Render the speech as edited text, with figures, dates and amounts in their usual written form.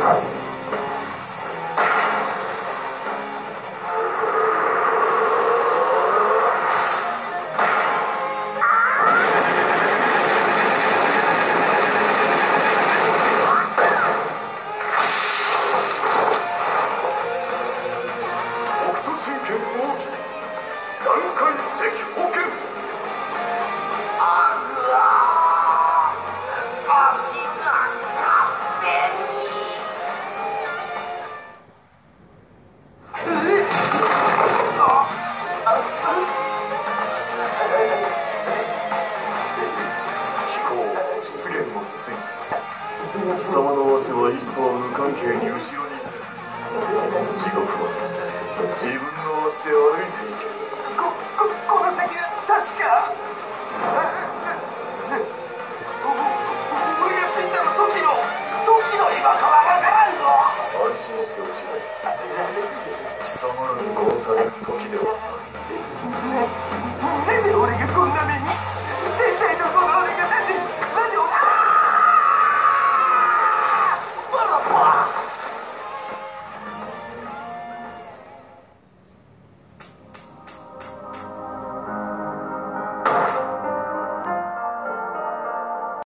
貴様の足は意志とは無関係に後ろに進む。地獄は自分の足で歩いていけ。 この先は確か俺が死んだの時の今かは分からんぞ。 安心しておきな。貴様らに殺される